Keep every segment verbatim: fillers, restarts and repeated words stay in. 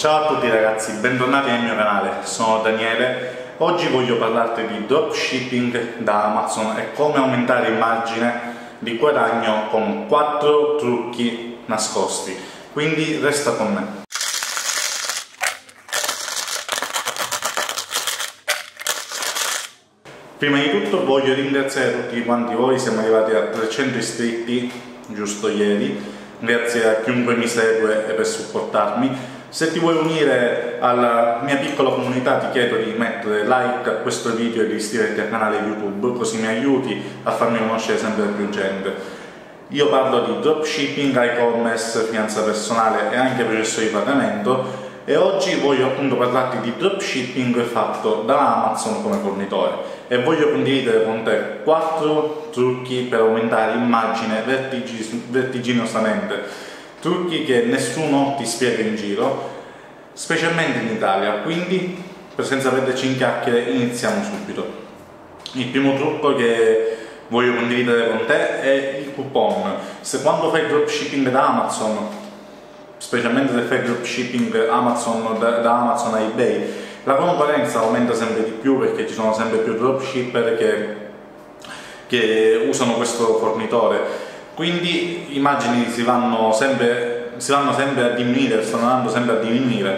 Ciao a tutti ragazzi, bentornati nel mio canale, sono Daniele. Oggi voglio parlarti di dropshipping da Amazon e come aumentare il margine di guadagno con quattro trucchi nascosti, quindi resta con me. Prima di tutto voglio ringraziare tutti quanti voi, siamo arrivati a trecento iscritti giusto ieri, grazie a chiunque mi segue e per supportarmi. Se ti vuoi unire alla mia piccola comunità ti chiedo di mettere like a questo video e di iscriverti al canale YouTube, così mi aiuti a farmi conoscere sempre più gente. Io parlo di dropshipping, e-commerce, finanza personale e anche processo di pagamento e oggi voglio appunto parlarti di dropshipping fatto da Amazon come fornitore e voglio condividere con te quattro trucchi per aumentare l'immagine vertigis vertiginosamente. Trucchi che nessuno ti spiega in giro, specialmente in Italia, quindi senza perderci in chiacchiere iniziamo subito. Il primo trucco che voglio condividere con te è il coupon. Se quando fai dropshipping da Amazon, specialmente se fai dropshipping Amazon, da, da Amazon a eBay, la concorrenza aumenta sempre di più perché ci sono sempre più dropshipper che, che usano questo fornitore. Quindi i margini si vanno sempre, si vanno sempre a diminuire, stanno andando sempre a diminuire,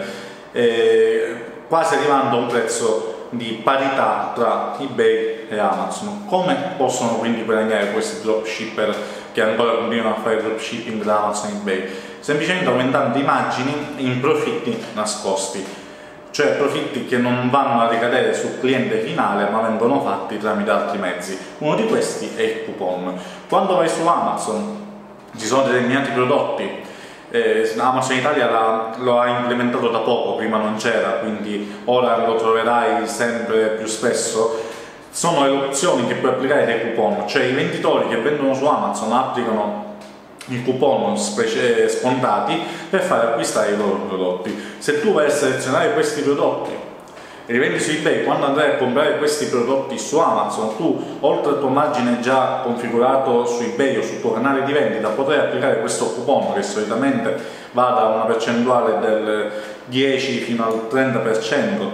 eh, quasi arrivando a un prezzo di parità tra eBay e Amazon. Come possono quindi guadagnare questi dropshipper che ancora continuano a fare dropshipping da Amazon e eBay? Semplicemente aumentando i margini in profitti nascosti, cioè profitti che non vanno a ricadere sul cliente finale ma vengono fatti tramite altri mezzi. Uno di questi è il coupon. Quando vai su Amazon ci sono determinati prodotti, eh, Amazon Italia la, lo ha implementato da poco, prima non c'era, quindi ora lo troverai sempre più spesso. Sono le opzioni che puoi applicare dei coupon, cioè i venditori che vendono su Amazon applicano i coupon scontati per fare acquistare i loro prodotti. Se tu vai a selezionare questi prodotti e li vendi su eBay, quando andrai a comprare questi prodotti su Amazon, tu oltre al tuo margine già configurato su eBay o sul tuo canale di vendita potrai applicare questo coupon che solitamente va da una percentuale del dieci fino al trenta per cento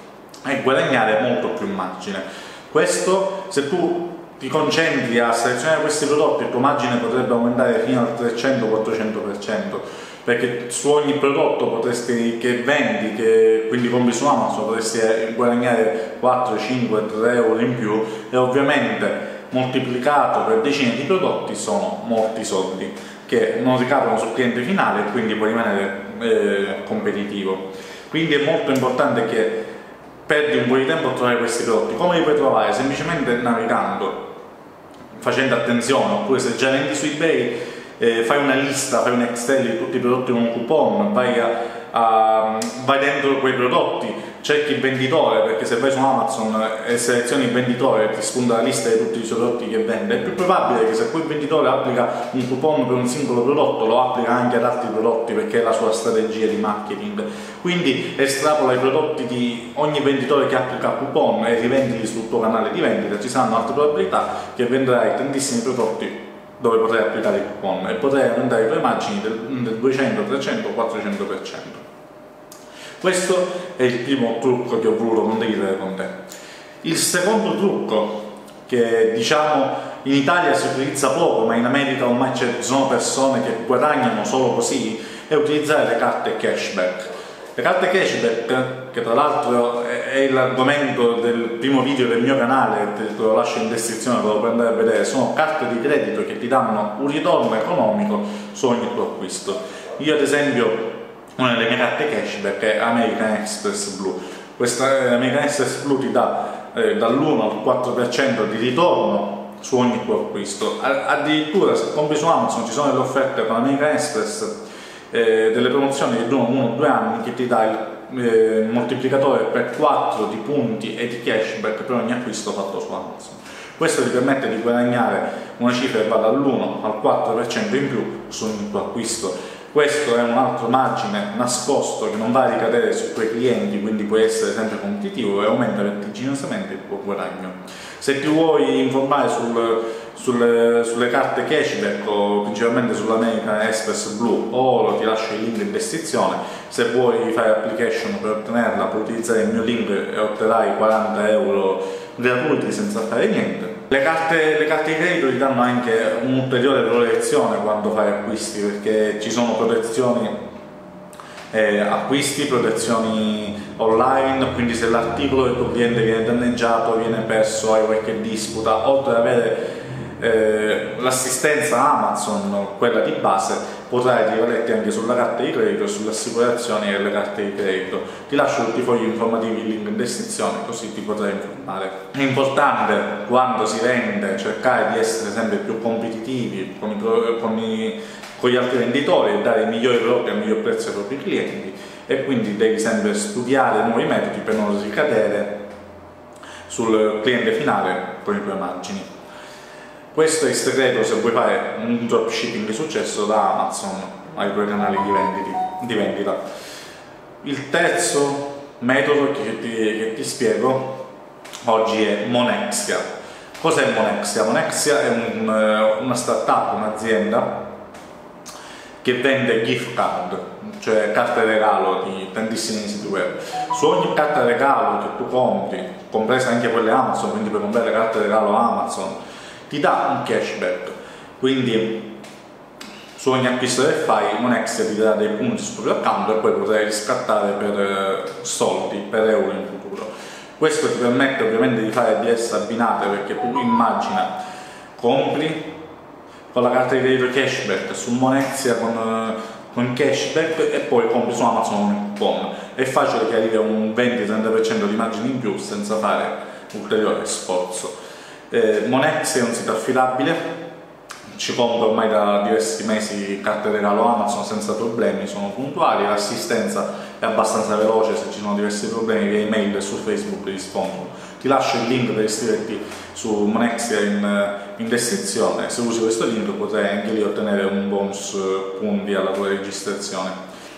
e guadagnare molto più margine. Questo, se tu ti concentri a selezionare questi prodotti, il tuo margine potrebbe aumentare fino al trecento quattrocento per cento, perché su ogni prodotto potresti, che vendi, che quindi compri su Amazon, potresti guadagnare quattro, cinque, tre euro in più e ovviamente moltiplicato per decine di prodotti sono molti soldi che non ricadono sul cliente finale e quindi puoi rimanere eh, competitivo. Quindi è molto importante che perdi un po' di tempo a trovare questi prodotti. Come li puoi trovare? Semplicemente navigando, facendo attenzione, oppure se già vendi su eBay eh, fai una lista, fai un Excel di tutti i prodotti con un coupon, vai, a, a, vai dentro quei prodotti, cerchi il venditore, perché se vai su Amazon e selezioni il venditore ti spunta la lista di tutti i prodotti che vende. È più probabile che se quel venditore applica un coupon per un singolo prodotto lo applica anche ad altri prodotti, perché è la sua strategia di marketing. Quindi estrapola i prodotti di ogni venditore che applica coupon e rivendili sul tuo canale di vendita. Ci saranno altre probabilità che venderai tantissimi prodotti dove potrai applicare il coupon e potrai aumentare i tuoi margini del, del duecento, trecento, quattrocento per cento. Questo è il primo trucco che ho voluto condividere con te. Il secondo trucco, che diciamo in Italia si utilizza poco, ma in America ormai ci sono persone che guadagnano solo così, è utilizzare le carte cashback. Le carte cashback, che tra l'altro è l'argomento del primo video del mio canale, te lo lascio in descrizione, te lo puoi andare a vedere, sono carte di credito che ti danno un ritorno economico su ogni tuo acquisto. Io ad esempio una delle mie carte cashback è American Express Blue. Questa American Express Blue ti dà eh, dall'uno al quattro per cento di ritorno su ogni tuo acquisto. Addirittura se compri su Amazon ci sono delle offerte con American Express, eh, delle promozioni che durano uno o due anni, che ti dà il eh, moltiplicatore per quattro di punti e di cashback per ogni acquisto fatto su Amazon. Questo ti permette di guadagnare una cifra che va dall'uno al quattro per cento in più su ogni tuo acquisto. Questo è un altro margine nascosto che non va a ricadere sui tuoi clienti, quindi puoi essere sempre competitivo e aumenta vertiginosamente il tuo guadagno. Se ti vuoi informare sul sulle, sulle carte cashback o principalmente sull'American Express Blue, o ti lascio il link in descrizione. Se vuoi fare application per ottenerla puoi utilizzare il mio link e otterrai quaranta euro gratuiti senza fare niente. Le carte, le carte di credito ti danno anche un'ulteriore protezione quando fai acquisti, perché ci sono protezioni Eh, acquisti, protezioni online, quindi se l'articolo del tuo cliente viene danneggiato, viene perso, hai qualche disputa, oltre ad avere eh, l'assistenza Amazon, quella di base, potrai rivaletti anche sulla carta di credito, sulle assicurazioni e le carte di credito. Ti lascio tutti i fogli informativi, il link in descrizione, così ti potrai informare. È importante quando si vende cercare di essere sempre più competitivi con i, con i con gli altri venditori e dare i migliori prodotti al miglior prezzo ai propri clienti, e quindi devi sempre studiare nuovi metodi per non ricadere sul cliente finale con i tuoi margini. Questo è il segreto se vuoi fare un dropshipping di successo da Amazon ai tuoi canali di, venditi, di vendita. Il terzo metodo che ti, che ti spiego oggi è Monexia. Cos'è Monexia? Monexia è un, una startup, un'azienda che vende gift card, cioè carte regalo di tantissimi siti web. Su ogni carta regalo che tu compri, compresa anche quelle Amazon, quindi per comprare le carte regalo Amazon, ti dà un cashback. Quindi su ogni acquisto che fai, Monexia ti darà dei punti sul proprio account e poi potrai riscattare per soldi, per euro in futuro. Questo ti permette ovviamente di fare D S abbinate, perché tu immagina, compri con la carta di credito cashback su Monexia con, con cashback e poi compri su Amazon un coupon. È facile che arrivi a un venti trenta per cento di margine in più senza fare ulteriore sforzo. Eh, Monexia è un sito affidabile, ci compro ormai da diversi mesi carte regalo Amazon senza problemi, sono puntuali, l'assistenza è abbastanza veloce, se ci sono diversi problemi via email e su Facebook rispondono. Ti lascio il link per iscriverti su Monexia in, in descrizione. Se usi questo link potrai anche lì ottenere un bonus punti alla tua registrazione.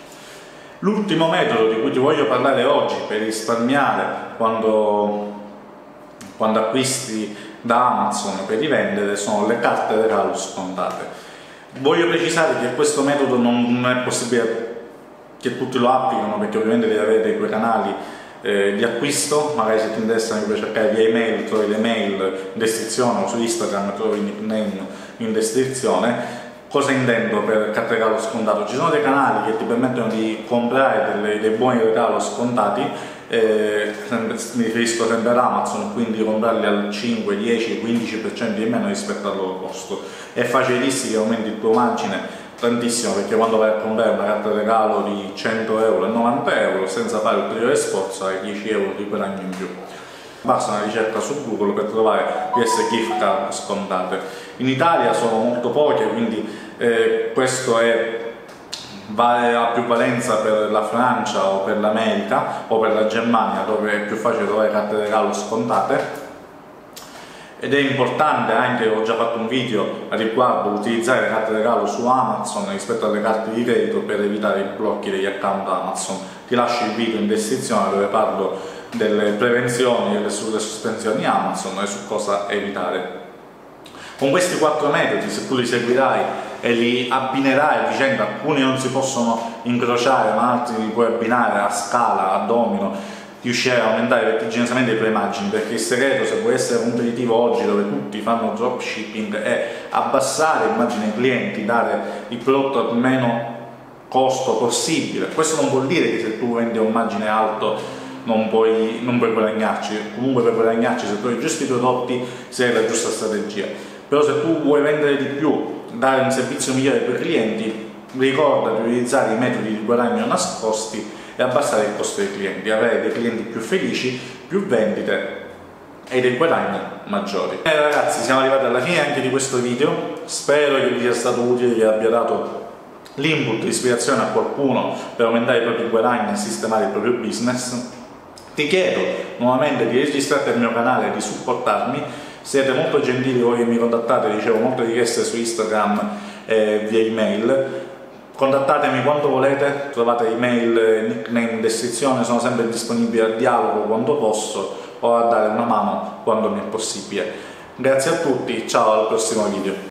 L'ultimo metodo di cui ti voglio parlare oggi per risparmiare quando, quando acquisti da Amazon per rivendere sono le carte regalo scontate. Voglio precisare che questo metodo non è possibile che tutti lo applicano, perché ovviamente devi avere dei tuoi canali eh, di acquisto. Magari se ti interessa per cercare via email trovi le mail in descrizione, o su Instagram trovi il nickname in descrizione. Cosa intendo per carte regalo scontato? Ci sono dei canali che ti permettono di comprare delle, dei buoni regalo scontati, eh, mi riferisco sempre ad Amazon, quindi comprarli al cinque, dieci, quindici per cento di meno rispetto al loro costo. È facilissimo che aumenti il tuo margine tantissimo, perché quando vai a comprare una carta regalo di cento euro e novanta euro senza fare ulteriore sforzo hai dieci euro di guadagno in più. Basta una ricerca su Google per trovare queste gift card scontate. In Italia sono molto poche, quindi eh, questo è, vale, ha più valenza per la Francia o per l'America o per la Germania, dove è più facile trovare carte regalo scontate. Ed è importante anche, ho già fatto un video a riguardo, utilizzare le carte regalo su Amazon rispetto alle carte di credito per evitare i blocchi degli account Amazon. Ti lascio il video in descrizione dove parlo delle prevenzioni e sulle sospensioni Amazon e su cosa evitare. Con questi quattro metodi, se tu li seguirai e li abbinerai a vicenda, alcuni non si possono incrociare ma altri li puoi abbinare a scala, a domino, riuscire a aumentare vertiginosamente i tuoi margini, perché il segreto, se vuoi essere competitivo oggi dove tutti fanno dropshipping, è abbassare il margine ai clienti, dare il prodotto al meno costo possibile. Questo non vuol dire che se tu vendi a un margine alto non puoi, non puoi guadagnarci, comunque per guadagnarci se tu hai giusti prodotti, se hai la giusta strategia. Però se tu vuoi vendere di più, dare un servizio migliore ai tuoi clienti, ricorda di utilizzare i metodi di guadagno nascosti e abbassare il costo dei clienti, avere dei clienti più felici, più vendite e dei guadagni maggiori. E ragazzi, siamo arrivati alla fine anche di questo video, spero che vi sia stato utile, che abbia dato l'input, l'ispirazione a qualcuno per aumentare i propri guadagni e sistemare il proprio business. Ti chiedo nuovamente di registrarti al mio canale e di supportarmi. Siete molto gentili voi che mi contattate, ricevo molte richieste su Instagram e via email. Contattatemi quando volete, trovate email e nickname in descrizione, sono sempre disponibile al dialogo quando posso o a dare una mano quando mi è possibile. Grazie a tutti, ciao al prossimo video.